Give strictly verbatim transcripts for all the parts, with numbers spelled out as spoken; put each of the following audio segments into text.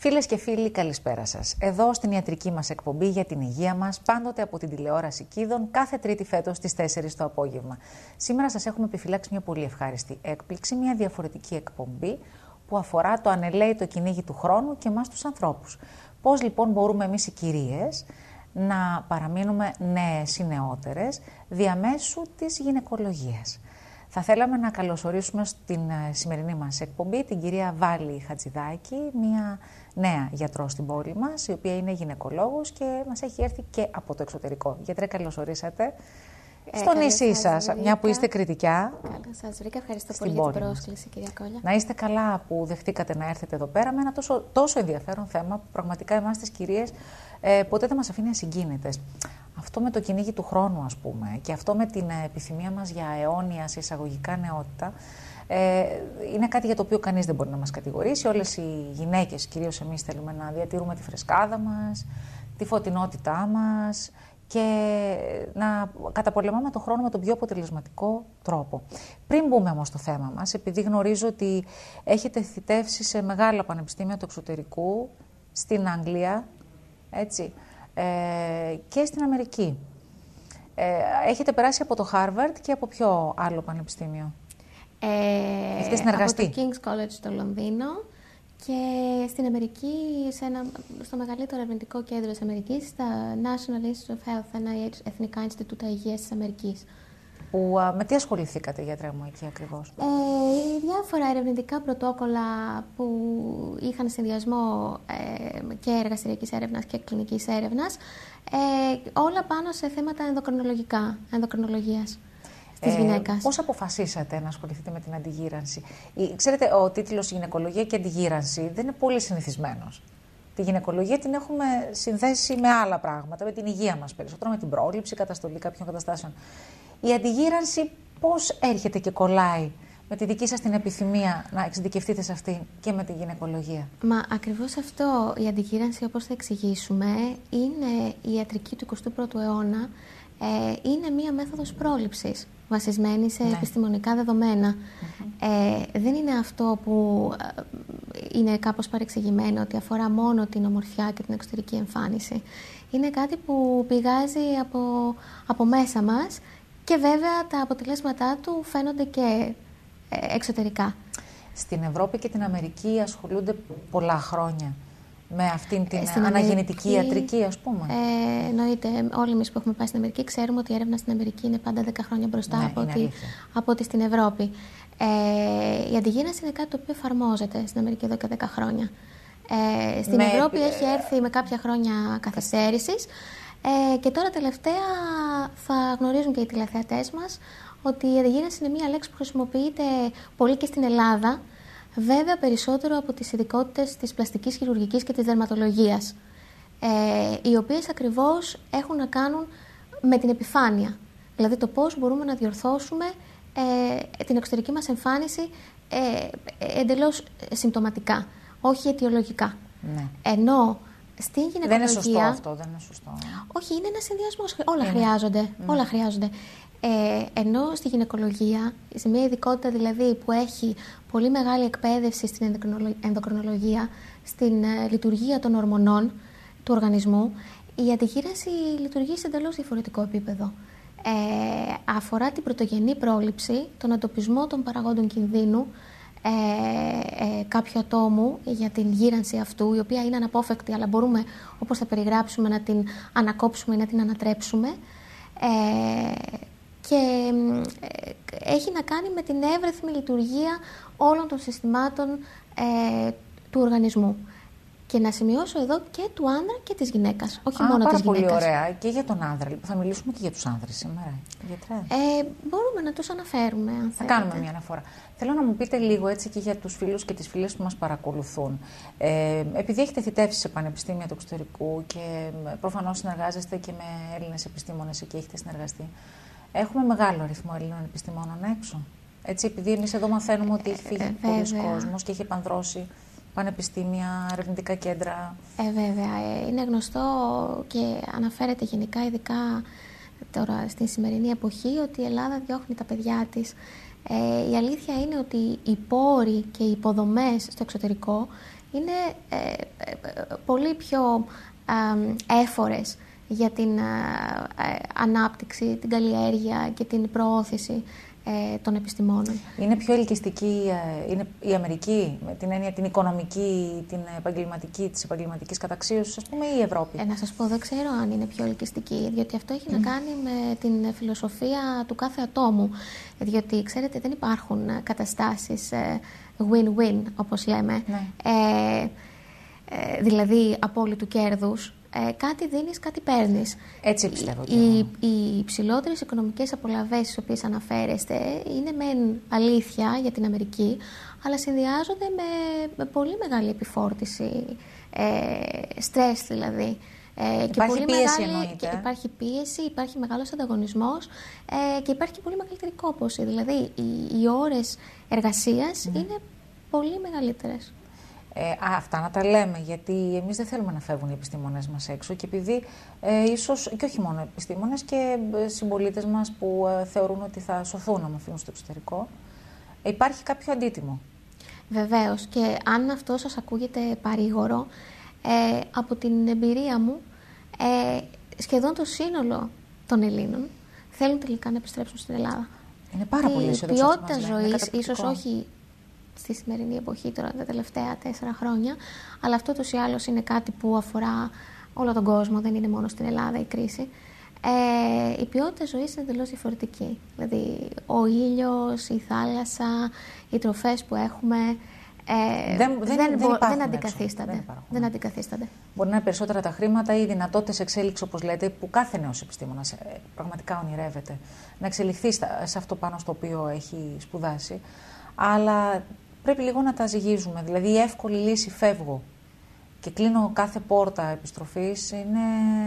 Φίλες και φίλοι, καλησπέρα σας. Εδώ στην ιατρική μας εκπομπή για την υγεία μας, πάντοτε από την τηλεόραση Κίδων, κάθε Τρίτη φέτος στις τέσσερις το απόγευμα. Σήμερα σας έχουμε επιφυλάξει μια πολύ ευχάριστη έκπληξη, μια διαφορετική εκπομπή που αφορά το ανελαίητο κυνήγι του χρόνου και εμάς τους ανθρώπους. Πώς λοιπόν μπορούμε εμείς οι κυρίες να παραμείνουμε νέες ή νεότερες διαμέσου της γυναικολογίας. Θα θέλαμε να καλωσορίσουμε στην σημερινή μας εκπομπή την κυρία Βάλη Χατζηδάκη, μια νέα γιατρό στην πόλη μας, η οποία είναι γυναικολόγος και μας έχει έρθει και από το εξωτερικό. Γιατρέ, καλωσορίσατε ε, στο νησί σας, βρήκα. Μια που είστε Κρητικιά. Καλώς σας βρήκα. Ευχαριστώ πολύ για την πρόσκληση, κυρία Κόλια. Να είστε καλά που δεχτήκατε να έρθετε εδώ πέρα με ένα τόσο, τόσο ενδιαφέρον θέμα που πραγματικά εμάς τις κυρίες ε, ποτέ δεν μας αφήνει ασυγκίνητες. Αυτό με το κυνήγι του χρόνου, ας πούμε, και αυτό με την επιθυμία μας για αιώνια σε εισαγωγικά νεότητα, ε, είναι κάτι για το οποίο κανείς δεν μπορεί να μας κατηγορήσει. Όλες οι γυναίκες, κυρίως εμείς, θέλουμε να διατηρούμε τη φρεσκάδα μας, τη φωτεινότητά μας και να καταπολεμάμε τον χρόνο με τον πιο αποτελεσματικό τρόπο. Πριν μπούμε όμως στο θέμα μας, επειδή γνωρίζω ότι έχετε θητεύσει σε μεγάλα πανεπιστήμια του εξωτερικού, στην Αγγλία, έτσι, Ε, και στην Αμερική. Ε, έχετε περάσει από το Χάρβαρντ και από ποιο άλλο πανεπιστήμιο? Ε, έχετε συνεργαστεί? Από το King's College στο Λονδίνο και στην Αμερική, σε ένα, στο μεγαλύτερο ερευνητικό κέντρο της Αμερικής, στα National Institute of Health, εν άι έιτς, Εθνικά Ινστιτούτα Υγείας της Αμερικής. Που, α, με τι ασχοληθήκατε, γιατρέ μου, εκεί ακριβώς? Ε, διάφορα ερευνητικά πρωτόκολλα που είχαν συνδυασμό ε, και εργαστηριακής έρευνας και κλινικής έρευνας, ε, όλα πάνω σε θέματα ενδοκρινολογικά, ενδοκρινολογίας της ε, γυναίκας. Πώς αποφασίσατε να ασχοληθείτε με την αντιγύρανση? Ξέρετε, ο τίτλος «Γυναικολογία και αντιγύρανση» δεν είναι πολύ συνηθισμένος. Τη γυναικολογία την έχουμε συνδέσει με άλλα πράγματα, με την υγεία μας περισσότερο, με την πρόληψη, καταστολή κάποιων καταστάσεων. Η αντιγύρανση πώς έρχεται και κολλάει με τη δική σας την επιθυμία να εξειδικευτείτε σε αυτή και με τη γυναικολογία? Μα ακριβώς αυτό, η αντιγύρανση, όπως θα εξηγήσουμε, είναι η ιατρική του εικοστού πρώτου αιώνα, ε, είναι μία μέθοδος πρόληψης βασισμένη σε ναι. επιστημονικά δεδομένα. Mm-hmm. Ε, δεν είναι αυτό που ε, είναι κάπως παρεξηγημένο, ότι αφορά μόνο την ομορφιά και την εξωτερική εμφάνιση. Είναι κάτι που πηγάζει από, από μέσα μας και βέβαια τα αποτελέσματά του φαίνονται και ε, εξωτερικά. Στην Ευρώπη και την Αμερική ασχολούνται πολλά χρόνια με αυτήν την ε, αναγεννητική Αμερική, ιατρική, ας πούμε. Ε, εννοείται, όλοι εμείς που έχουμε πάει στην Αμερική ξέρουμε ότι η έρευνα στην Αμερική είναι πάντα δέκα χρόνια μπροστά ναι, από, ότι, από ότι στην Ευρώπη. Ε, η αντιγύρανση είναι κάτι το οποίο εφαρμόζεται στην Αμερική εδώ και δέκα χρόνια. Ε, στην με... Ευρώπη έχει έρθει με κάποια χρόνια καθυστέρησης. Ε, και τώρα τελευταία θα γνωρίζουν και οι τηλεθεατές μας ότι η αντιγύρανση είναι μια λέξη που χρησιμοποιείται πολύ και στην Ελλάδα, βέβαια περισσότερο από τις ειδικότητες της πλαστικής χειρουργικής και της δερματολογίας, ε, οι οποίες ακριβώς έχουν να κάνουν με την επιφάνεια, δηλαδή το πώς μπορούμε να διορθώσουμε ε, την εξωτερική μας εμφάνιση ε, εντελώς συμπτωματικά, όχι αιτιολογικά. Ναι. Ενώ στην γυναικολογία... Δεν είναι σωστό αυτό, δεν είναι σωστό. Όχι, είναι ένας συνδυασμός. Όλα είναι. χρειάζονται. Mm. Όλα χρειάζονται. Ε, ενώ στη γυναικολογία, σε μια ειδικότητα δηλαδή που έχει πολύ μεγάλη εκπαίδευση στην ενδοκρινολογία, στην ε, λειτουργία των ορμονών του οργανισμού, η αντιγύρανση λειτουργεί σε εντελώς διαφορετικό επίπεδο. Ε, αφορά την πρωτογενή πρόληψη, τον εντοπισμό των παραγόντων κινδύνου, Ε, ε, κάποιου ατόμου για την γύρανση αυτού, η οποία είναι αναπόφευκτη, αλλά μπορούμε, όπως θα περιγράψουμε, να την ανακόψουμε ή να την ανατρέψουμε. Ε, και ε, έχει να κάνει με την εύρυθμη λειτουργία όλων των συστημάτων ε, του οργανισμού. Και να σημειώσω εδώ και του άνδρα και της γυναίκας, όχι Α, μόνο πάρα της γυναίκας. Πολύ ωραία. Και για τον άνδρα. Θα μιλήσουμε και για τους άνδρες σήμερα. Ε, μπορούμε να τους αναφέρουμε, αν Θα θέλετε. κάνουμε μια αναφορά. Θέλω να μου πείτε λίγο έτσι και για τους φίλους και τις φίλες που μας παρακολουθούν. Ε, επειδή έχετε θητεύσει σε πανεπιστήμια του εξωτερικού και προφανώς συνεργάζεστε και με Έλληνες επιστήμονες, εκεί έχετε συνεργαστεί. Έχουμε μεγάλο αριθμό Ελλήνων επιστημόνων έξω. Έτσι, επειδή εμείς εδώ μαθαίνουμε ότι έχει φύγει ε, πολλοί κόσμος και έχει επανδρώσει πανεπιστήμια, ερευνητικά κέντρα. Ε, βέβαια. Ε, είναι γνωστό και αναφέρεται γενικά, ειδικά τώρα στη σημερινή εποχή, ότι η Ελλάδα διώχνει τα παιδιά της. Ε, η αλήθεια είναι ότι οι πόροι και οι υποδομές στο εξωτερικό είναι ε, ε, πολύ πιο ε, έφορες για την ε, ε, ανάπτυξη, την καλλιέργεια και την προώθηση ε, των επιστημόνων. Είναι πιο ελκυστική ε, είναι η Αμερική, με την έννοια την οικονομική, την επαγγελματική, της επαγγελματικής καταξίωσης, ας πούμε, ή η Ευρώπη? Ε, να σας πω, δεν ξέρω αν είναι πιο ελκυστική, διότι αυτό έχει mm. να κάνει με την φιλοσοφία του κάθε ατόμου. Διότι, ξέρετε, δεν υπάρχουν καταστάσεις ε, win-win, όπως λέμε. Ναι. Ε, ε, δηλαδή, απόλυτου κέρδους. Ε, κάτι δίνεις, κάτι παίρνεις. Έτσι πιστεύω. Οι, οι, οι υψηλότερες οικονομικές απολαβές στις οποίες αναφέρεστε είναι μεν αλήθεια για την Αμερική, αλλά συνδυάζονται με, με πολύ μεγάλη επιφόρτιση, ε, στρες δηλαδή. Ε, και υπάρχει πολύ πίεση μεγάλη, εννοείται. Και υπάρχει πίεση, υπάρχει μεγάλος ανταγωνισμός ε, και υπάρχει και πολύ μεγαλύτερη κόπωση. Δηλαδή οι, οι ώρες εργασίας mm. είναι πολύ μεγαλύτερες. Ε, αυτά να τα λέμε, γιατί εμείς δεν θέλουμε να φεύγουν οι επιστήμονες μας έξω και επειδή ε, ίσως, και όχι μόνο επιστήμονες και συμπολίτες μας που ε, θεωρούν ότι θα σωθούν να φύγουν στο εξωτερικό, ε, υπάρχει κάποιο αντίτιμο. Βεβαίως, και αν αυτό σας ακούγεται παρήγορο, ε, από την εμπειρία μου, ε, σχεδόν το σύνολο των Ελλήνων θέλουν τελικά να επιστρέψουν στην Ελλάδα. Είναι πάρα πολύ αισιοδόξο. Η ποιότητα ζωής, ίσως όχι στη σημερινή εποχή, τώρα τα τελευταία τέσσερα χρόνια, αλλά αυτό τους ή άλλως είναι κάτι που αφορά όλο τον κόσμο, δεν είναι μόνο στην Ελλάδα η κρίση. Ε, η ποιότητα ζωής είναι εντελώς διαφορετική. Δηλαδή, ο ήλιος, η θάλασσα, οι τροφές που έχουμε ε, δεν, δεν, δεν, δεν, δεν, αντικαθίστανται. δεν, δεν αντικαθίστανται. Μπορεί να είναι περισσότερα τα χρήματα ή οι δυνατότητες εξέλιξης, όπως λέτε, που κάθε νέος επιστήμονας ε, πραγματικά ονειρεύεται να εξελιχθεί στα, σε αυτό πάνω στο οποίο έχει σπουδάσει. Αλλά πρέπει λίγο να τα ζυγίζουμε. Δηλαδή, η εύκολη λύση φεύγω και κλείνω κάθε πόρτα επιστροφής είναι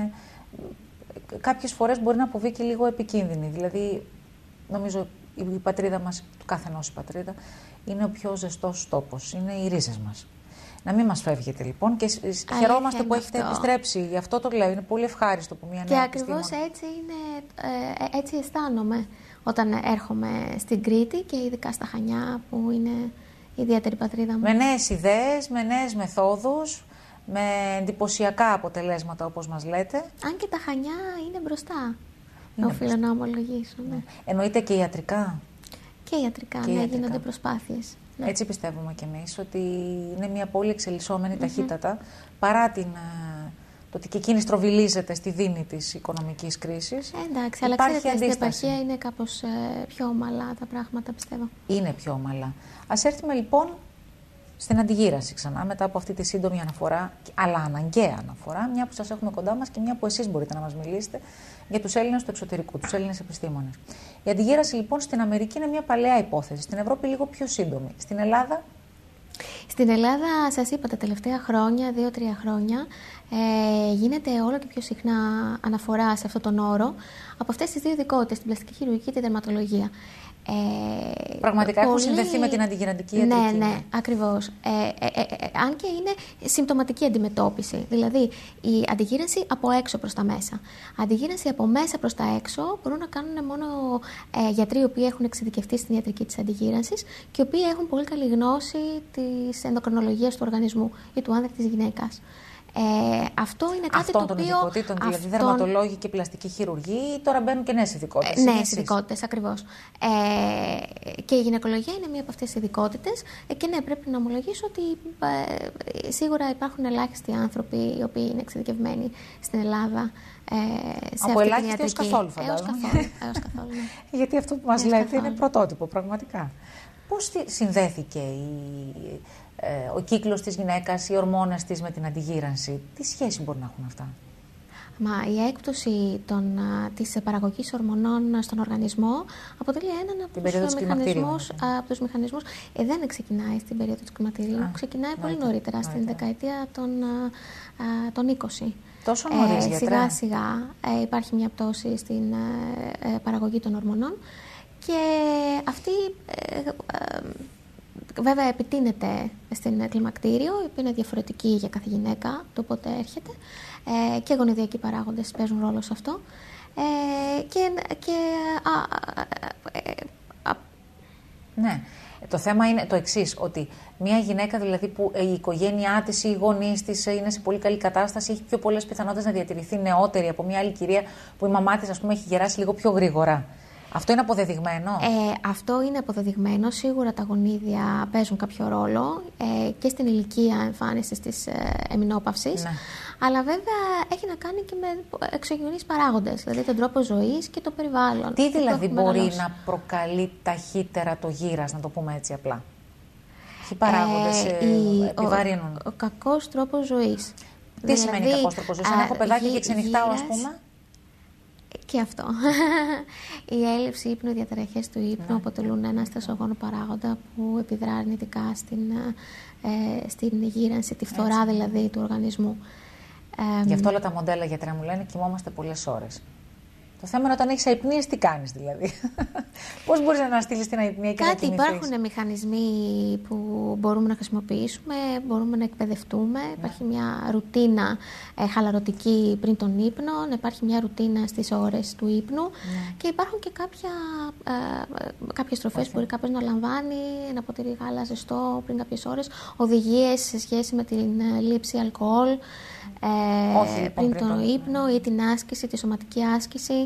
κάποιες φορές μπορεί να αποβεί και λίγο επικίνδυνη. Δηλαδή, νομίζω η πατρίδα μας, του καθενός η πατρίδα, είναι ο πιο ζεστός τόπος. Είναι οι ρίζες μας. Να μην μας φεύγετε λοιπόν και χαιρόμαστε που έχετε αυτό. επιστρέψει. Γι' αυτό το λέω. Είναι πολύ ευχάριστο που μια νέα Και ακριβώς έτσι, είναι, ε, έτσι αισθάνομαι όταν έρχομαι στην Κρήτη και ειδικά στα Χανιά που είναι η ιδιαίτερη πατρίδα μου. Με νέες ιδέες, με νέες μεθόδους, με εντυπωσιακά αποτελέσματα όπως μας λέτε. Αν και τα Χανιά είναι μπροστά, είναι οφείλω μπροστά. να ομολογήσω. Ναι. Εννοείται και ιατρικά. Και ιατρικά, και ναι, ιατρικά. Γίνονται προσπάθειες. Ναι. Έτσι πιστεύουμε κι εμείς ότι είναι μια πόλη εξελισσόμενη mm-hmm. ταχύτατα, παρά την, το ότι και εκείνη στροβιλίζεται στη δίνη της οικονομικής κρίσης. Ε, εντάξει, αλλά ξέρετε, στην επαρχία είναι κάπως ε, πιο ομαλά τα πράγματα, πιστεύω. Είναι πιο ομαλά. Ας έρθουμε λοιπόν στην αντιγύραση ξανά, μετά από αυτή τη σύντομη αναφορά, αλλά αναγκαία αναφορά, μια που σας έχουμε κοντά μας και μια που εσείς μπορείτε να μας μιλήσετε για τους Έλληνες του εξωτερικού, τους Έλληνες επιστήμονες. Η αντιγύραση λοιπόν στην Αμερική είναι μια παλαιά υπόθεση, στην Ευρώπη λίγο πιο σύντομη. Στην Ελλάδα. Στην Ελλάδα, σας είπα, τα τελευταία χρόνια, δύο-τρία χρόνια, ε, γίνεται όλο και πιο συχνά αναφορά σε αυτόν τον όρο από αυτές τις δύο ειδικότητες, την πλαστική χειρουργική και τη δερματολογία. Ε, Πραγματικά πολύ... έχουν συνδεθεί με την αντιγυραντική ιατρική. Ναι, ναι, ακριβώς. Ε, ε, ε, ε, αν και είναι συμπτωματική αντιμετώπιση. Δηλαδή, η αντιγύρανση από έξω προς τα μέσα. Αντιγύρανση από μέσα προς τα έξω μπορούν να κάνουν μόνο ε, γιατροί οι οποίοι έχουν εξειδικευτεί στην ιατρική της αντιγύρανσης και οι οποίοι έχουν πολύ καλή γνώση της ενδοκρινολογίας του οργανισμού ή του άνδρα της γυναίκας. Ε, αυτό είναι κάτι Αυτών το οποίο... Αυτών των ειδικοτήτων, δηλαδή αυτών... δερματολόγοι και πλαστική χειρουργή, τώρα μπαίνουν και νέες ειδικότητες. Ε, νέες ειδικότητες, ακριβώς. Ε, και η γυναικολογία είναι μία από αυτές τις ειδικότητες. Ε, και ναι, πρέπει να ομολογήσω ότι ε, σίγουρα υπάρχουν ελάχιστοι άνθρωποι οι οποίοι είναι εξειδικευμένοι στην Ελλάδα. Ε, σε από αυτή ελάχιστοι την έως καθόλου, φαντάζομαι. Έως καθόλου, έως καθόλου, ναι. Γιατί αυτό που μας λέτε καθόλου. είναι πρωτότυπο, πραγματικά. Πώς συνδέθηκε η... ο κύκλος της γυναίκας, οι ορμόνες της με την αντιγύρανση? Τι σχέση μπορεί να έχουν αυτά? Μα η έκπτωση των, της παραγωγής ορμονών στον οργανισμό αποτελεί έναν από τους μηχανισμούς, από τους μηχανισμούς ε, δεν ξεκινάει στην περίοδο του κλιματηρίου, ξεκινάει πολύ νωρίτερα, νωρίτερα, στην δεκαετία των, α, των είκοσι. Τόσο νωρίς, ε, σιγά σιγά ε, υπάρχει μια πτώση στην ε, παραγωγή των ορμονών και αυτή ε, ε, βέβαια επιτείνεται στην κλιμακτήριο, η οποία είναι διαφορετική για κάθε γυναίκα, το πότε έρχεται, ε, και γονιδιακοί παράγοντες παίζουν ρόλο σε αυτό. Ε, και, και, α, α, ναι. Το θέμα είναι το εξής, ότι μια γυναίκα δηλαδή που η οικογένειά της ή οι γονείς της είναι σε πολύ καλή κατάσταση, έχει πιο πολλές πιθανότητες να διατηρηθεί νεότερη από μια άλλη κυρία που η μαμά της, ας πούμε, έχει γεράσει λίγο πιο γρήγορα. Αυτό είναι αποδεδειγμένο. Ε, αυτό είναι αποδεδειγμένο. Σίγουρα τα γονίδια παίζουν κάποιο ρόλο ε, και στην ηλικία εμφάνισης της ε, εμεινόπαυσης. Ναι. Αλλά βέβαια έχει να κάνει και με εξωγενείς παράγοντες, δηλαδή τον τρόπο ζωής και το περιβάλλον. Τι δηλαδή μπορεί μεγαλώσει. να προκαλεί ταχύτερα το γύρας, να το πούμε έτσι απλά? Τι παράγοντες ε, ε, επιβαρύνουν? Ο, ο κακός τρόπος ζωής. Τι δηλαδή, σημαίνει κακός τρόπος ζωής? Αν έχω παιδάκι γύ, και ξενυχτάω, ας πούμε. Και αυτό. Η έλλειψη ύπνου, οι διαταραχές του ύπνου ναι, αποτελούν ναι, ένα στρεσογόνο παράγοντα που επιδρά αρνητικά στην, ε, στην γύρανση, τη φθορά έτσι, δηλαδή του οργανισμού. Γι' αυτό όλα τα μοντέλα, γιατρέ μου, λένε κοιμόμαστε πολλές ώρες. Το θέμα είναι όταν έχεις αϊπνίες, τι κάνεις δηλαδή? Πώς μπορείς να αναστείλεις την αϊπνία και Κάτι, να κοιμηθείς? Υπάρχουν μηχανισμοί που μπορούμε να χρησιμοποιήσουμε, μπορούμε να εκπαιδευτούμε. Ναι. Υπάρχει μια ρουτίνα ε, χαλαρωτική πριν τον ύπνο, υπάρχει μια ρουτίνα στις ώρες του ύπνου ναι. και υπάρχουν και κάποια, ε, κάποιες τροφές που μπορεί κάποιος να λαμβάνει, ένα ποτήρι γάλα ζεστό πριν κάποιες ώρες, οδηγίες σε σχέση με την ε, λήψη αλκοόλ. Ε, Όχι, λοιπόν, πριν τον ύπνο ή την άσκηση, τη σωματική άσκηση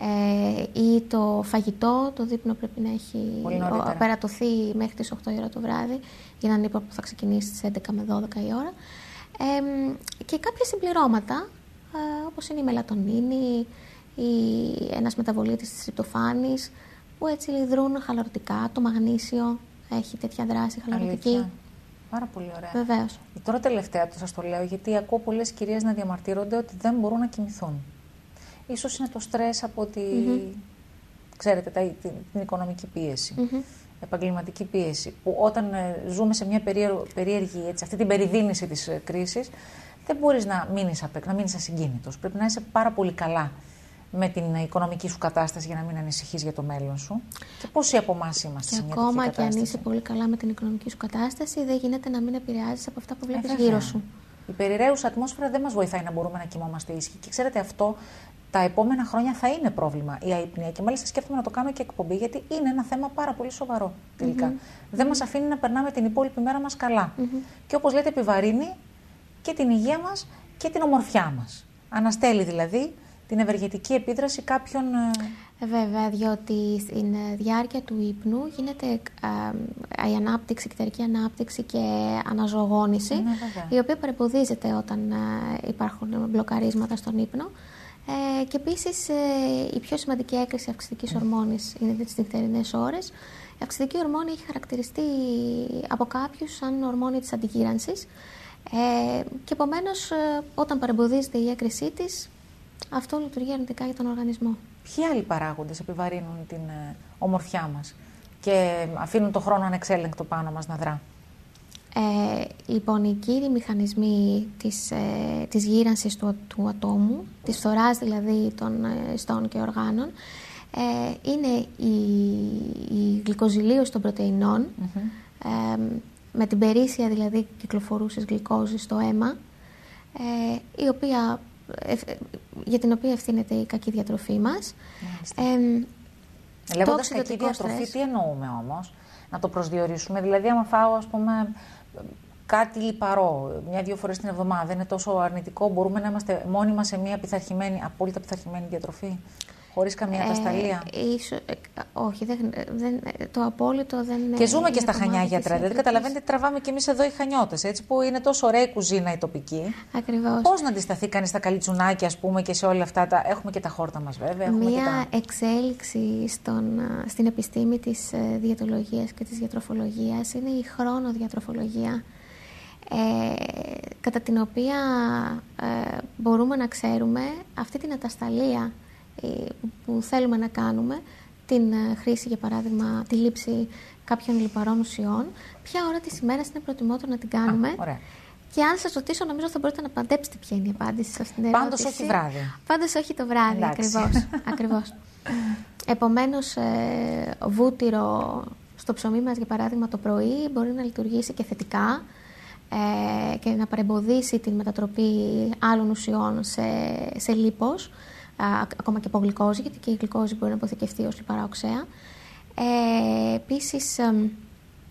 ε, ή το φαγητό. Το δείπνο πρέπει να έχει περατωθεί μέχρι τις οκτώ η ώρα το βράδυ για έναν ύπνο που θα ξεκινήσει στις έντεκα με δώδεκα η ώρα. Ε, και κάποια συμπληρώματα ε, όπως είναι η μελατονίνη ή ένας μεταβολίτης της τριπτοφάνης που έτσι λιδρούν χαλαρωτικά. Το μαγνήσιο έχει τέτοια δράση χαλαρωτική. Αλήθεια. Πάρα πολύ ωραία. Βεβαίως. Τώρα τελευταία το σας το λέω, γιατί ακούω πολλές κυρίες να διαμαρτύρονται ότι δεν μπορούν να κοιμηθούν. Ίσως είναι το στρες από τη, mm-hmm. ξέρετε, τα, την, την οικονομική πίεση, mm-hmm. επαγγελματική πίεση, που όταν ε, ζούμε σε μια περίεργη, περίεργη έτσι, αυτή την περιδίνηση της ε, κρίσης, δεν μπορείς να μείνεις, να μείνεις ασυγκίνητος. Πρέπει να είσαι πάρα πολύ καλά με την οικονομική σου κατάσταση για να μην ανησυχείς για το μέλλον σου. Και πόσοι από εμάς είμαστε σε μια τέτοια κατάσταση? Και ακόμα και αν είσαι πολύ καλά με την οικονομική σου κατάσταση, δεν γίνεται να μην επηρεάζεις από αυτά που βλέπεις ε, γύρω σου. Η περιραίουσα ατμόσφαιρα δεν μας βοηθάει να μπορούμε να κοιμόμαστε ήσυχοι. Και ξέρετε, αυτό τα επόμενα χρόνια θα είναι πρόβλημα η αϊπνία. Και μάλιστα σκέφτομαι να το κάνω και εκπομπή, γιατί είναι ένα θέμα πάρα πολύ σοβαρό τελικά. Mm-hmm. Δεν μας αφήνει να περνάμε την υπόλοιπη μέρα μας καλά. Mm-hmm. Και όπως λέτε, επιβαρύνει και την υγεία μας και την ομορφιά μας. Αναστέλει δηλαδή την ευεργετική επίδραση κάποιων... Βέβαια, διότι στην διάρκεια του ύπνου γίνεται ε, η ανάπτυξη, η κτερική ανάπτυξη και αναζωογόνηση, ναι, η οποία παρεμποδίζεται όταν ε, υπάρχουν μπλοκαρίσματα στον ύπνο. Ε, και επίσης ε, η πιο σημαντική έκρηση αυξητικής ορμόνης είναι στις νυχτερινές ώρες. Η αυξητική ορμόνη έχει χαρακτηριστεί από κάποιους σαν ορμόνη της αντιγύρανσης ε, και επομένως ε, όταν παρεμποδίζεται η έκρησή της, αυτό λειτουργεί αρνητικά για τον οργανισμό. Ποιοι άλλοι παράγοντες επιβαρύνουν την ε, ομορφιά μας και αφήνουν το χρόνο ανεξέλεγκτο πάνω μας να δρά? Ε, λοιπόν, οι κύριοι μηχανισμοί της, ε, της γύρανσης του, του ατόμου, της φθοράς δηλαδή των ε, ιστών και οργάνων, ε, είναι η, η γλυκοζηλίωση των πρωτεϊνών, mm-hmm. ε, με την περίσσια δηλαδή κυκλοφορούσης γλυκόζης στο αίμα, ε, η οποία... για την οποία ευθύνεται η κακή διατροφή μας. Ε, Λέγοντας κακή διατροφή, στρες. Τι εννοούμε όμως? Να το προσδιορίσουμε. Δηλαδή, άμα φάω, ας πούμε, κάτι λιπαρό μια-δύο φορές την εβδομάδα, είναι τόσο αρνητικό? Μπορούμε να είμαστε μόνιμα σε μια πειθαρχημένη, απόλυτα πειθαρχημένη διατροφή, χωρίς καμία ατασταλία? Ε, ίσο, ε, όχι, δεν, δεν, το απόλυτο δεν είναι. Και ζούμε και στα Χανιά, γιατρέ. Δηλαδή, καταλαβαίνετε, τραβάμε κι εμείς εδώ οι Χανιώτες, έτσι, που είναι τόσο ωραία η κουζίνα η τοπική. Ακριβώς. Πώς να αντισταθεί κανείς στα καλιτσουνάκια, ας πούμε, και σε όλα αυτά τα. Έχουμε και τα χόρτα μας, βέβαια. Μία και τα... εξέλιξη στον, στην επιστήμη της διαιτολογίας και της διατροφολογίας είναι η χρονοδιατροφολογία. Ε, κατά την οποία ε, μπορούμε να ξέρουμε αυτή την ατασταλία που θέλουμε να κάνουμε, την χρήση, για παράδειγμα, τη λήψη κάποιων λιπαρών ουσιών, ποια ώρα της ημέρας είναι προτιμότερο να την κάνουμε. Α, και αν σας ρωτήσω, νομίζω θα μπορείτε να παντέψετε ποια είναι η απάντηση σε αυτήν την ερώτηση. Πάντως όχι βράδυ. Πάντως όχι το βράδυ, ακριβώς. ακριβώς. Επομένως, ε, βούτυρο στο ψωμί μας, για παράδειγμα, το πρωί μπορεί να λειτουργήσει και θετικά ε, και να παρεμποδίσει την μετατροπή άλλων ουσιών σε, σε λίπος, ακόμα και από γλυκόζη, γιατί και η γλυκόζη μπορεί να αποθηκευτεί ως λιπαρά οξέα. Ε, επίσης, ε,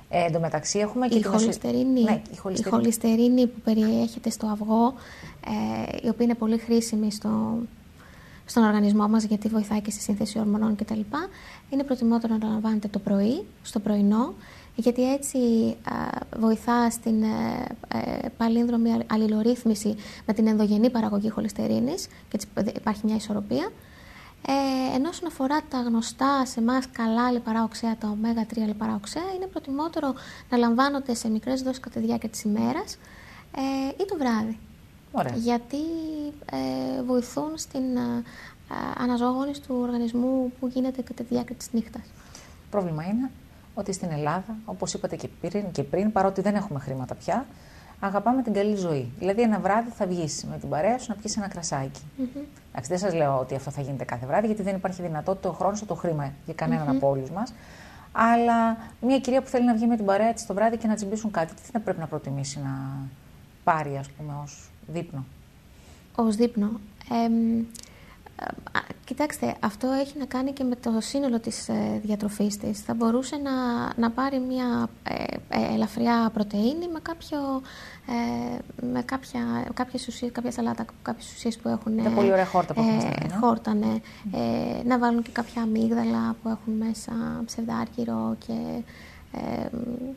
Ε, εν τω μεταξύ έχουμε και η χολυστερίνη, ναι, η χολυστερίνη. η χολυστερίνη που περιέχεται στο αυγό, ε, η οποία είναι πολύ χρήσιμη στο, στον οργανισμό μας γιατί βοηθάει και στη σύνθεση ορμονών κτλ. Είναι προτιμότερο να λαμβάνετε το πρωί, στο πρωινό, γιατί έτσι α, βοηθά στην ε, ε, παλίνδρομη αλληλορύθμιση με την ενδογενή παραγωγή χολυστερίνης και έτσι υπάρχει μια ισορροπία. Ε, ενώ όσον αφορά τα γνωστά σε εμάς καλά λιπαρά οξέα, τα ωμέγα τρία λιπαρά οξέα, είναι προτιμότερο να λαμβάνονται σε μικρές δόσεις κατά τη διάρκεια της ημέρας ε, ή το βράδυ. Ωραία. Γιατί ε, βοηθούν στην ε, αναζωογόνηση του οργανισμού που γίνεται κατά τη διάρκεια της νύχτας. Το πρόβλημα είναι ότι στην Ελλάδα, όπως είπατε και πριν, και πριν, παρότι δεν έχουμε χρήματα πια, αγαπάμε την καλή ζωή. Δηλαδή, ένα βράδυ θα βγεις με την παρέα σου να πιεις ένα κρασάκι. Mm-hmm. Εντάξει, δεν σας λέω ότι αυτό θα γίνεται κάθε βράδυ, γιατί δεν υπάρχει δυνατότητα, ο χρόνος, το χρήμα για κανέναν mm-hmm. από όλους μας. Αλλά μια κυρία που θέλει να βγει με την παρέα της το βράδυ και να τσιμπήσουν κάτι, τι θα πρέπει να προτιμήσει να πάρει, ας πούμε, ως δείπνο? Ως δείπνο. Ε, Κοιτάξτε, αυτό έχει να κάνει και με το σύνολο της ε, διατροφής της. Θα μπορούσε να, να πάρει μια ε, ε, ελαφριά πρωτεΐνη με, κάποιο, ε, με κάποια, κάποιες ουσίες, κάποια σαλάτα, κάποιες ουσίες που έχουν... Τα πολύ ωραία χόρτα που έχουν μέσα. Ε, χόρτα, ναι. Mm. Ε, να βάλουν και κάποια αμύγδαλα που έχουν μέσα ψευδάργυρο και ε,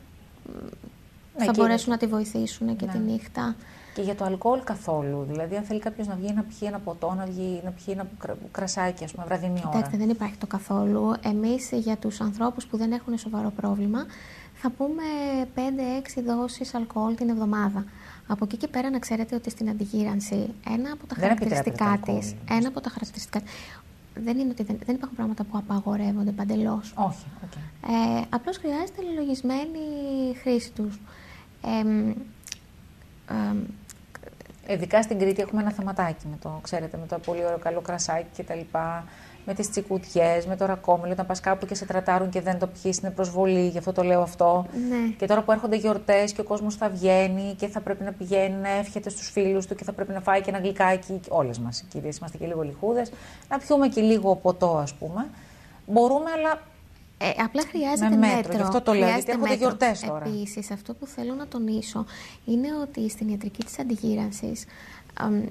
ναι, θα και μπορέσουν είναι... να τη βοηθήσουν ναι. και τη νύχτα. Και για το αλκοόλ καθόλου? Δηλαδή, αν θέλει κάποιος να βγει να πιει ένα ποτό, να, βγει, να πιει ένα κρασάκι, ας πούμε, βραδινή ώρα. Κοιτάξτε, δεν υπάρχει το καθόλου. Εμείς για τους ανθρώπους που δεν έχουν σοβαρό πρόβλημα, θα πούμε πέντε έξι δόσεις αλκοόλ την εβδομάδα. Από εκεί και πέρα να ξέρετε ότι στην αντιγύρανση ένα από τα δεν χαρακτηριστικά της, ένα από τα χαρακτηριστικά δεν είναι ότι δεν, δεν υπάρχουν πράγματα που απαγορεύονται παντελώς. Όχι, okay. ε, απλώς χρειάζεται λογισμένη χρήση τους. Ε, ε, Ειδικά στην Κρήτη έχουμε ένα θεματάκι με το, ξέρετε, με το πολύ ωραίο καλό κρασάκι και τα λοιπά, με τις τσικουτιές, με το ρακόμιλο, όταν πας κάπου και σε τρατάρουν και δεν το πιείς, είναι προσβολή, γι' αυτό το λέω αυτό. Ναι. Και τώρα που έρχονται γιορτές και ο κόσμος θα βγαίνει και θα πρέπει να πηγαίνει να εύχεται στους φίλους του και θα πρέπει να φάει και ένα γλυκάκι, όλες μας οι κυρίες είμαστε και λίγο λιχούδες, να πιούμε και λίγο ποτό, ας πούμε. Μπορούμε, αλλά Ε, απλά χρειάζεται με μέτρο. μέτρο. Γι' αυτό το λέω, γιατί έρχονται γιορτές τώρα. Επίσης, αυτό που θέλω να τονίσω είναι ότι στην ιατρική της αντιγύρανσης αμ,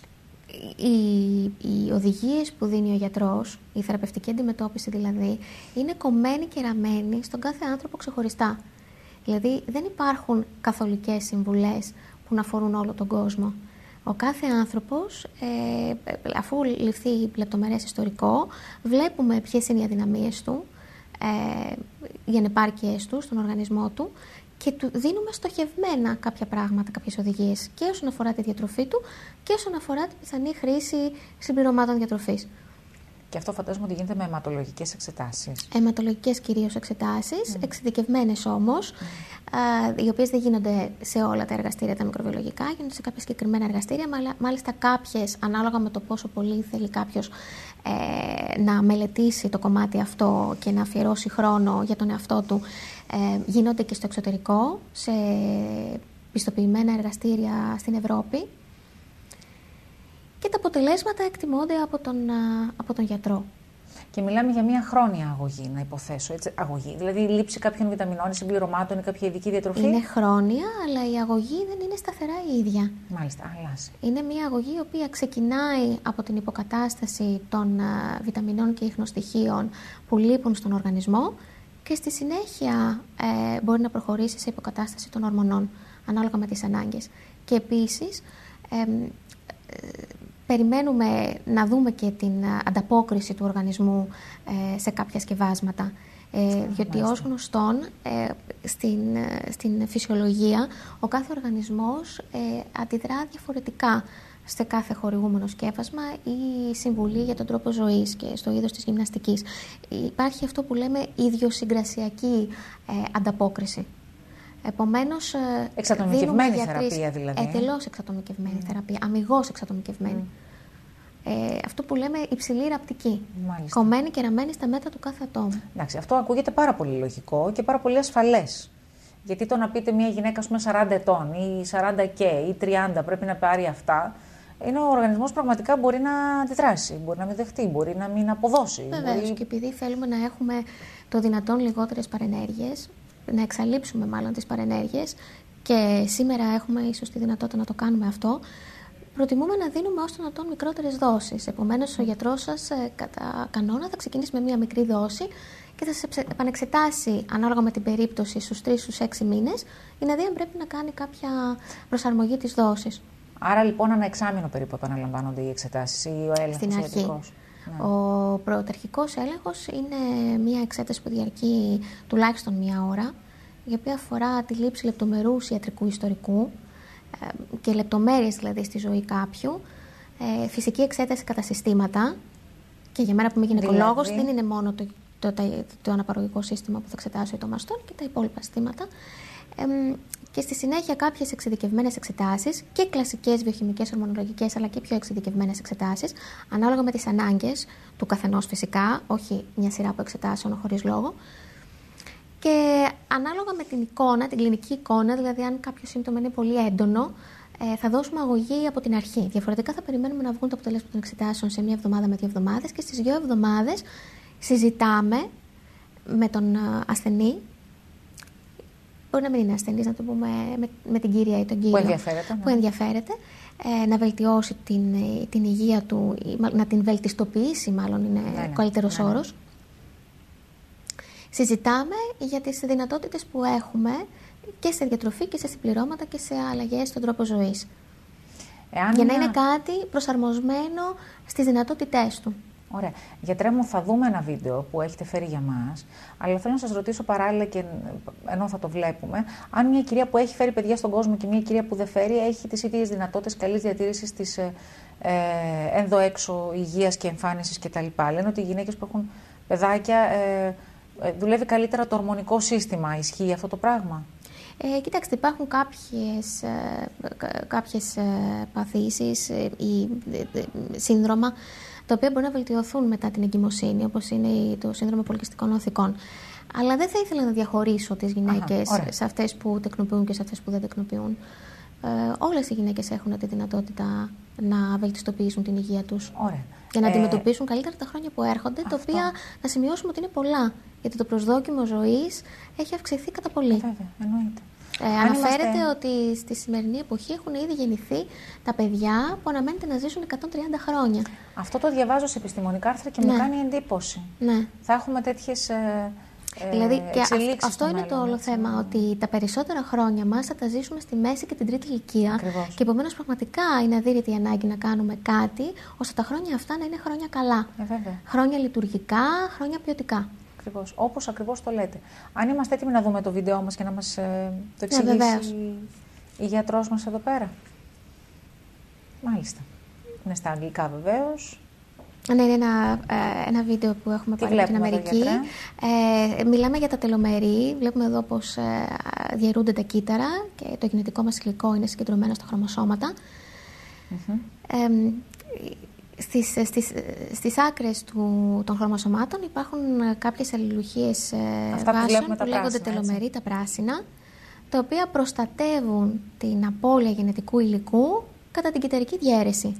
οι, οι οδηγίες που δίνει ο γιατρός, η θεραπευτική αντιμετώπιση δηλαδή, είναι κομμένη και ραμμένη στον κάθε άνθρωπο ξεχωριστά. Δηλαδή, δεν υπάρχουν καθολικές συμβουλές που να αφορούν όλο τον κόσμο. Ο κάθε άνθρωπος, ε, αφού ληφθεί λεπτομερές ιστορικό, βλέπουμε ποιες είναι οι αδυναμίες του, Ε, οι ανεπάρκειές του στον οργανισμό του και του δίνουμε στοχευμένα κάποια πράγματα, κάποιες οδηγίες και όσον αφορά τη διατροφή του και όσον αφορά την πιθανή χρήση συμπληρωμάτων διατροφής. Και αυτό φαντάζομαι ότι γίνεται με αιματολογικές εξετάσεις. Αιματολογικές κυρίως εξετάσεις, mm. εξειδικευμένες όμως, mm. α, οι οποίες δεν γίνονται σε όλα τα εργαστήρια τα μικροβιολογικά, γίνονται σε κάποια συγκεκριμένα εργαστήρια, μάλιστα κάποιες, ανάλογα με το πόσο πολύ θέλει κάποιος ε, να μελετήσει το κομμάτι αυτό και να αφιερώσει χρόνο για τον εαυτό του, ε, γίνονται και στο εξωτερικό, σε πιστοποιημένα εργαστήρια στην Ευρώπη. Και τα αποτελέσματα εκτιμώνται από τον, από τον γιατρό. Και μιλάμε για μια χρόνια αγωγή, να υποθέσω. Έτσι, αγωγή. Δηλαδή η λήψη κάποιων βιταμινών, συμπληρωμάτων ή κάποια ειδική διατροφή. Είναι χρόνια, αλλά η αγωγή δεν είναι σταθερά η ίδια. Μάλιστα, αλλάζει. Είναι μια αγωγή η οποία ξεκινάει από την υποκατάσταση των α, βιταμινών και ιχνοστοιχείων που λείπουν στον οργανισμό και στη συνέχεια ε, μπορεί να προχωρήσει σε υποκατάσταση των ορμονών, ανάλογα με τις ανάγκες. Και επίσης, ε, περιμένουμε να δούμε και την ανταπόκριση του οργανισμού ε, σε κάποια σκευάσματα. Ε, διότι ως γνωστόν, ε, στην, στην φυσιολογία, ο κάθε οργανισμός ε, αντιδρά διαφορετικά σε κάθε χορηγούμενο σκεύασμα ή συμβουλή για τον τρόπο ζωής και στο είδος της γυμναστικής. Υπάρχει αυτό που λέμε ιδιοσυγκρασιακή ε, ανταπόκριση. Επομένως, εξατομικευμένη θεραπεία δηλαδή. Εντελώς εξατομικευμένη mm. θεραπεία, αμιγώς εξατομικευμένη. Mm. Ε, αυτό που λέμε υψηλή ραπτική. Μάλιστα. Κομμένη και ραμμένη στα μέτρα του κάθε ατόμου. Εντάξει, αυτό ακούγεται πάρα πολύ λογικό και πάρα πολύ ασφαλές. Γιατί το να πείτε μια γυναίκα, ας πούμε, σαράντα ετών ή σαράντα και ή τριάντα πρέπει να πάρει αυτά, είναι ο οργανισμός πραγματικά μπορεί να αντιδράσει, μπορεί να μην δεχτεί, μπορεί να μην αποδώσει. Βεβαίως, μπορεί... και επειδή θέλουμε να έχουμε το δυνατόν λιγότερες παρενέργειες, να εξαλείψουμε μάλλον τις παρενέργειες και σήμερα έχουμε ίσως τη δυνατότητα να το κάνουμε αυτό, προτιμούμε να δίνουμε ως το δυνατόν μικρότερες δόσεις. Επομένως, ο γιατρός σας κατά κανόνα θα ξεκινήσει με μία μικρή δόση και θα σας επανεξετάσει ανάλογα με την περίπτωση στους τρεις στους έξι μήνες για να δει αν πρέπει να κάνει κάποια προσαρμογή της δόσης. Άρα λοιπόν ένα εξάμηνο περίπου επαναλαμβάνονται οι εξετάσεις ή ο έλεγχος? Στην αρχή. Ναι. Ο πρωταρχικός έλεγχος είναι μία εξέταση που διαρκεί τουλάχιστον μία ώρα, η οποία αφορά τη λήψη λεπτομερούς ιατρικού ιστορικού και λεπτομέρειες δηλαδή στη ζωή κάποιου, ε, φυσική εξέταση κατά συστήματα, και για μένα που είμαι γυναικολόγος δηλαδή δεν είναι μόνο το, το, το, το, το αναπαραγωγικό σύστημα που θα εξετάσω, το μαστόν και τα υπόλοιπα συστήματα, ε, και στη συνέχεια κάποιες εξειδικευμένες εξετάσεις και κλασικές βιοχημικές, ορμονολογικές, αλλά και πιο εξειδικευμένες εξετάσεις, ανάλογα με τις ανάγκες του καθενός φυσικά, όχι μια σειρά από εξετάσεων χωρίς λόγο. Και ανάλογα με την εικόνα, την κλινική εικόνα, δηλαδή αν κάποιο σύμπτωμα είναι πολύ έντονο, ε, θα δώσουμε αγωγή από την αρχή. Διαφορετικά θα περιμένουμε να βγουν τα αποτελέσματα των εξετάσεων σε μία εβδομάδα με δύο εβδομάδες και στις δύο εβδομάδες συζητάμε με τον ασθενή. Μπορεί να μην είναι ασθενής, να το πούμε με, με την κυρία ή τον κύριο που ενδιαφέρεται, που ενδιαφέρεται ε, να βελτιώσει την, την υγεία του, να την βελτιστοποιήσει, μάλλον είναι ναι, ναι, καλύτερος ναι, ναι. όρος. Συζητάμε για τις δυνατότητες που έχουμε και σε διατροφή και σε συμπληρώματα και σε αλλαγές στον τρόπο ζωής. Εάν για να είναι κάτι προσαρμοσμένο στις δυνατότητές του. Ωραία. Γιατρέ μου, θα δούμε ένα βίντεο που έχετε φέρει για μας, αλλά θέλω να σας ρωτήσω παράλληλα και ενώ θα το βλέπουμε, αν μια κυρία που έχει φέρει παιδιά στον κόσμο και μια κυρία που δεν φέρει έχει τις ίδιες δυνατότητες καλής διατήρησης της ε, ε, ενδοέξω υγείας και εμφάνισης κτλ. Λένε ότι οι γυναίκες που έχουν παιδάκια ε, δουλεύει καλύτερα το ορμονικό σύστημα. Ισχύει αυτό το πράγμα? Ε, κοιτάξτε, υπάρχουν κάποιες, ε, κάποιες ε, παθήσεις ε, ή ε, ε, σύνδρομα τα οποία μπορεί να βελτιωθούν μετά την εγκυμοσύνη, όπως είναι το σύνδρομο πολικυστικών οθικών. Αλλά δεν θα ήθελα να διαχωρίσω τις γυναίκες Αχα, σε αυτές που τεκνοποιούν και σε αυτές που δεν τεκνοποιούν. Ε, όλες οι γυναίκες έχουν τη δυνατότητα να βελτιστοποιήσουν την υγεία τους. Ωραία. Για να ε, αντιμετωπίσουν καλύτερα τα χρόνια που έρχονται, αυτό. Τα οποία να σημειώσουμε ότι είναι πολλά. Γιατί το προσδόκιμο ζωής έχει αυξηθεί κατά πολύ. Ε, βέβαια, εννοείται. Ε, αναφέρεται είμαστε... ότι στη σημερινή εποχή έχουν ήδη γεννηθεί τα παιδιά που αναμένεται να ζήσουν εκατόν τριάντα χρόνια. Αυτό το διαβάζω σε επιστημονικά άρθρα και ναι. μου κάνει εντύπωση. Ναι. Θα έχουμε τέτοιες ε, δηλαδή, και εξελίξεις. Αυτό είναι το όλο θέμα, ναι. ότι τα περισσότερα χρόνια μας θα τα ζήσουμε στη μέση και την τρίτη ηλικία. Ακριβώς. Και επομένως πραγματικά είναι αδύρυτη η ανάγκη να κάνουμε κάτι ώστε τα χρόνια αυτά να είναι χρόνια καλά. Ε, βέβαια. Χρόνια λειτουργικά, χρόνια ποιοτικά. Ακριβώς. Όπως ακριβώς το λέτε. Αν είμαστε έτοιμοι να δούμε το βίντεό μας και να μας ε, το εξηγήσει ναι, η γιατρός μας εδώ πέρα. Μάλιστα. Είναι στα αγγλικά βεβαίως. Ναι, είναι ένα, ε, ένα βίντεο που έχουμε πάρει από την Αμερική. Ε, μιλάμε για τα τελομερή. Βλέπουμε εδώ πως ε, διαιρούνται τα κύτταρα και το γενετικό μας υλικό είναι συγκεντρωμένο στα χρωμοσώματα. Mm-hmm. Ε, Στις, στις, στις άκρες του, των χρωμοσωμάτων υπάρχουν κάποιες αλληλουχίες βάσεων που, που λέγονται τελομερή, τα πράσινα, τα οποία προστατεύουν την απώλεια γενετικού υλικού κατά την κυταρική διαίρεση.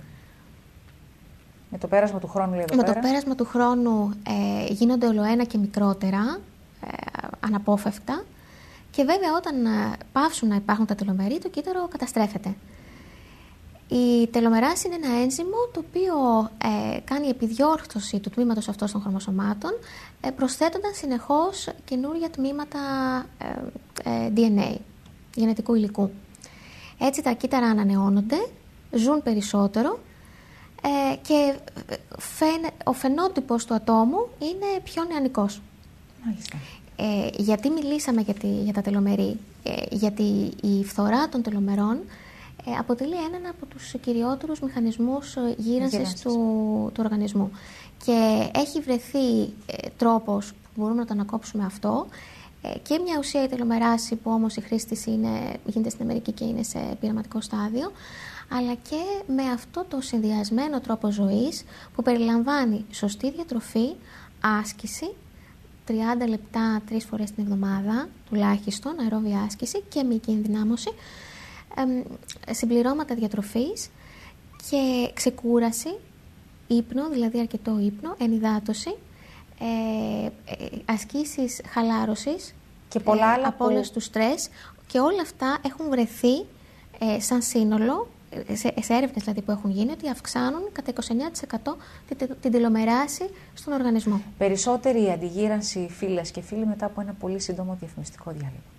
Με το πέρασμα του χρόνου, λέει εδώ Με πέρα. το πέρασμα του χρόνου ε, γίνονται ολοένα και μικρότερα, ε, αναπόφευκτα, και βέβαια όταν ε, πάυσουν να υπάρχουν τα τελομερή, το κύτταρο καταστρέφεται. Η τελομεράση είναι ένα ένζυμο το οποίο ε, κάνει επιδιόρθωση του τμήματος αυτός των χρωμοσωμάτων, ε, προσθέτοντας συνεχώς καινούργια τμήματα ε, ε, ντι εν έι, γενετικού υλικού. Έτσι τα κύτταρα ανανεώνονται, ζουν περισσότερο ε, και φαίν, ο φαινότυπος του ατόμου είναι πιο νεανικός. Μάλιστα. Ε, γιατί μιλήσαμε για, τη, για τα τελομερή? Ε, γιατί η φθορά των τελομερών Ε, αποτελεί έναν από τους κυριότερους μηχανισμούς γύρανσης του, του οργανισμού. Και έχει βρεθεί ε, τρόπος που μπορούμε να το ανακόψουμε αυτό, ε, και μια ουσία, η τελομεράση, που όμως η χρήση της είναι, γίνεται στην Αμερική και είναι σε πειραματικό στάδιο, αλλά και με αυτό το συνδυασμένο τρόπο ζωής που περιλαμβάνει σωστή διατροφή, άσκηση, τριάντα λεπτά τρεις φορές την εβδομάδα τουλάχιστον, αερόβια άσκηση και μυϊκή ενδυνάμωση, συμπληρώματα διατροφής και ξεκούραση, ύπνο, δηλαδή αρκετό ύπνο, ενυδάτωση, ε, ε, ασκήσεις χαλάρωσης. και πολλά άλλα απώλειας που... του στρες, και όλα αυτά έχουν βρεθεί ε, σαν σύνολο, σε, σε έρευνες δηλαδή που έχουν γίνει, ότι αυξάνουν κατά είκοσι εννέα τοις εκατό την, την τελομεράση στον οργανισμό. Περισσότερη αντιγύρανση, φίλες και φίλοι, μετά από ένα πολύ σύντομο διαφημιστικό διάλειμμα.